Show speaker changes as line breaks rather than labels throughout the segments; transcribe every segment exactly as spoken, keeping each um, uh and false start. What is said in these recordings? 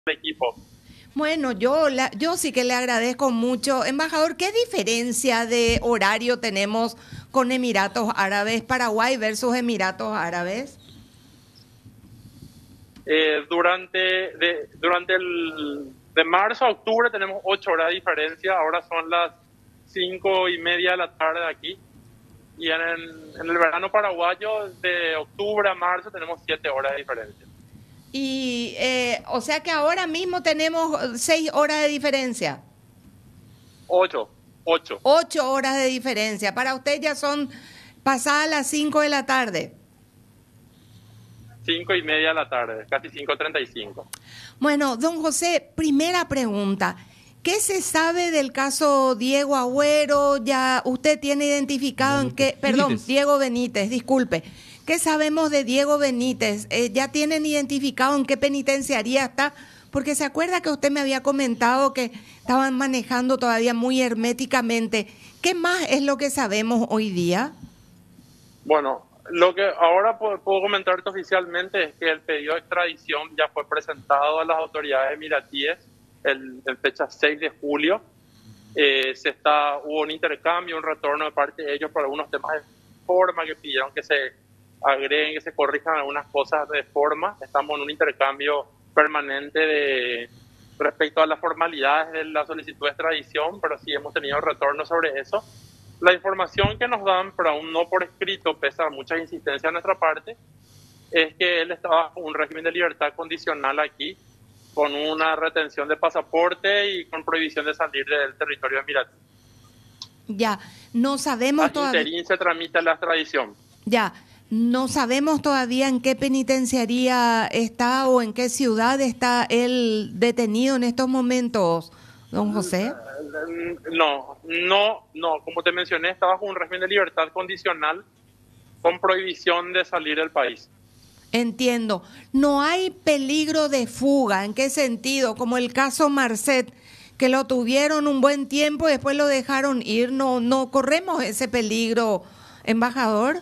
equipo.
Bueno, yo, la, yo sí que le agradezco mucho. Embajador, ¿qué diferencia de horario tenemos con Emiratos Árabes, Paraguay versus Emiratos Árabes?
Eh, durante, de, durante el de marzo a octubre tenemos ocho horas de diferencia, ahora son las cinco y media de la tarde aquí. Y en el, en el verano paraguayo, de octubre a marzo, tenemos siete horas de diferencia.
Y, eh, o sea que ahora mismo tenemos seis horas de diferencia.
Ocho, ocho,
Ocho horas de diferencia. Para usted ya son pasadas las cinco de la tarde.
cinco y media de la tarde, casi cinco treinta y cinco.
Bueno, don José, primera pregunta. ¿Qué se sabe del caso Diego Agüero? Ya usted tiene identificado en qué,
Benítez.
perdón,
Benítez.
Diego Benítez, disculpe. ¿Qué sabemos de Diego Benítez? Eh, ¿Ya tienen identificado en qué penitenciaría está? Porque se acuerda que usted me había comentado que estaban manejando todavía muy herméticamente. ¿Qué más es lo que sabemos hoy día?
Bueno, lo que ahora puedo, puedo comentarte oficialmente es que el pedido de extradición ya fue presentado a las autoridades emiratíes el, en fecha seis de julio. Eh, se está, hubo un intercambio, un retorno de parte de ellos por algunos temas de forma que pidieron que se agreguen, que se corrijan algunas cosas de forma. Estamos en un intercambio permanente de respecto a las formalidades de la solicitud de extradición, pero sí hemos tenido retorno sobre eso. La información que nos dan, pero aún no por escrito, pese a mucha insistencia de nuestra parte, es que él estaba bajo un régimen de libertad condicional aquí, con una retención de pasaporte y con prohibición de salir del territorio emiratí.
Ya, no sabemos
A
todavía.
interín se tramita la extradición.
Ya, no sabemos todavía en qué penitenciaría está o en qué ciudad está él detenido en estos momentos, don José.
No, no, no. Como te mencioné, está bajo un régimen de libertad condicional con prohibición de salir del país.
Entiendo. No hay peligro de fuga. ¿En qué sentido? Como el caso Marcet, que lo tuvieron un buen tiempo y después lo dejaron ir. No, no corremos ese peligro, embajador.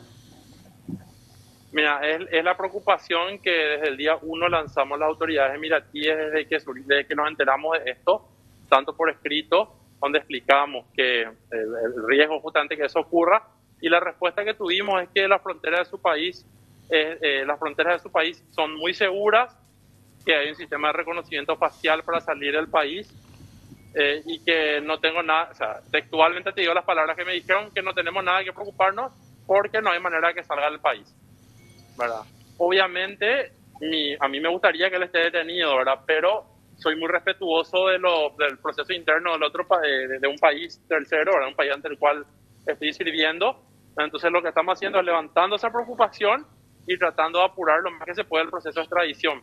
Mira, es, es la preocupación que desde el día uno lanzamos las autoridades emiratíes desde que, desde que nos enteramos de esto, tanto por escrito, donde explicamos que el, el riesgo justamente que eso ocurra, y la respuesta que tuvimos es que las fronteras de su país, eh, eh, las fronteras de su país son muy seguras, que hay un sistema de reconocimiento facial para salir del país, eh, y que no tengo nada, o sea, textualmente te digo las palabras que me dijeron, que no tenemos nada que preocuparnos porque no hay manera que salga del país, ¿verdad? Obviamente, mi, a mí me gustaría que él esté detenido, ¿verdad? Pero soy muy respetuoso de lo, del proceso interno del otro de, de un país tercero, ¿verdad? Un país ante el cual estoy sirviendo. Entonces, lo que estamos haciendo es levantando esa preocupación y tratando de apurar lo más que se puede el proceso de extradición.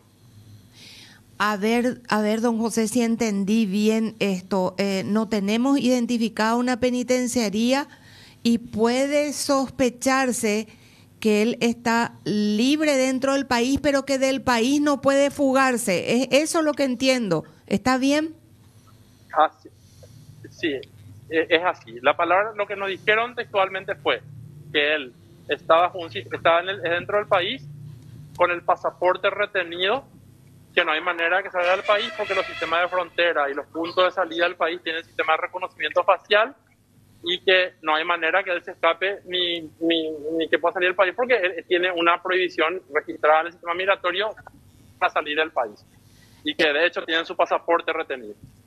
A ver, a ver, don José, si entendí bien esto. Eh, no tenemos identificada una penitenciaría y puede sospecharse que él está libre dentro del país, pero que del país no puede fugarse. Es eso lo que entiendo. ¿Está bien?
Así, sí, es así. La palabra, lo que nos dijeron textualmente fue que él estaba, estaba en el, dentro del país con el pasaporte retenido, que no hay manera que salga del país porque los sistemas de frontera y los puntos de salida del país tienen sistema de reconocimiento facial, y que no hay manera que él se escape ni, ni, ni que pueda salir del país porque él tiene una prohibición registrada en el sistema migratorio para salir del país y que de hecho tiene su pasaporte retenido.